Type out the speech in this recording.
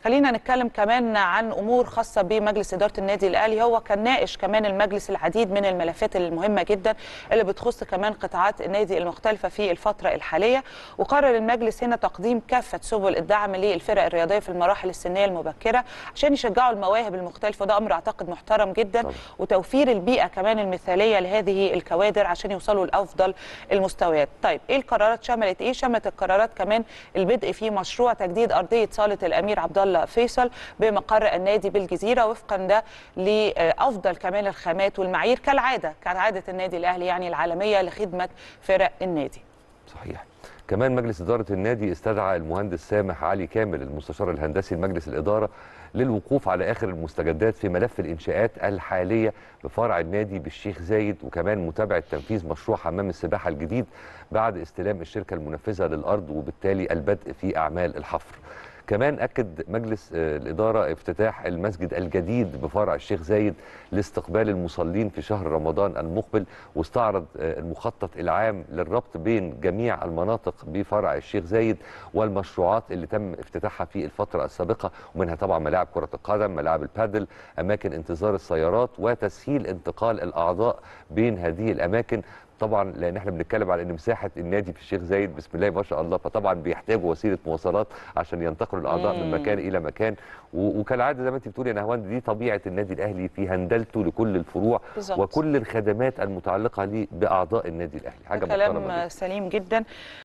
خلينا نتكلم كمان عن امور خاصه بمجلس اداره النادي الاهلي. هو كان ناقش كمان المجلس العديد من الملفات المهمه جدا اللي بتخص كمان قطاعات النادي المختلفه في الفتره الحاليه، وقرر المجلس هنا تقديم كافه سبل الدعم للفرق الرياضيه في المراحل السنيه المبكره عشان يشجعوا المواهب المختلفه، وده امر اعتقد محترم جدا طبعا. وتوفير البيئه كمان المثاليه لهذه الكوادر عشان يوصلوا لافضل المستويات. طيب ايه القرارات؟ شملت ايه؟ شملت القرارات كمان البدء في مشروع تجديد ارضيه صاله الامير عبد الله فيصل بمقر النادي بالجزيره، وفقا ده لافضل كمان الخامات والمعايير كالعاده النادي الاهلي يعني العالميه لخدمه فرق النادي. صحيح. كمان مجلس اداره النادي استدعى المهندس سامح علي كامل المستشار الهندسي لمجلس الاداره للوقوف على اخر المستجدات في ملف الانشاءات الحاليه بفرع النادي بالشيخ زايد، وكمان متابعه تنفيذ مشروع حمام السباحه الجديد بعد استلام الشركه المنفذه للارض وبالتالي البدء في اعمال الحفر. كمان أكد مجلس الإدارة افتتاح المسجد الجديد بفرع الشيخ زايد لاستقبال المصلين في شهر رمضان المقبل، واستعرض المخطط العام للربط بين جميع المناطق بفرع الشيخ زايد والمشروعات اللي تم افتتاحها في الفترة السابقة، ومنها طبعا ملاعب كرة القدم، ملاعب البادل، أماكن انتظار السيارات، وتسهيل انتقال الأعضاء بين هذه الأماكن. طبعا لان احنا بنتكلم على ان مساحه النادي في الشيخ زايد بسم الله ما شاء الله، فطبعا بيحتاجوا وسيله مواصلات عشان ينتقلوا الاعضاء من مكان الى مكان، وكالعاده زي ما انت بتقولي يا نهاوند دي طبيعه النادي الاهلي في هندلته لكل الفروع بالزبط. وكل الخدمات المتعلقه باعضاء النادي الاهلي. حاجه كلام سليم جدا.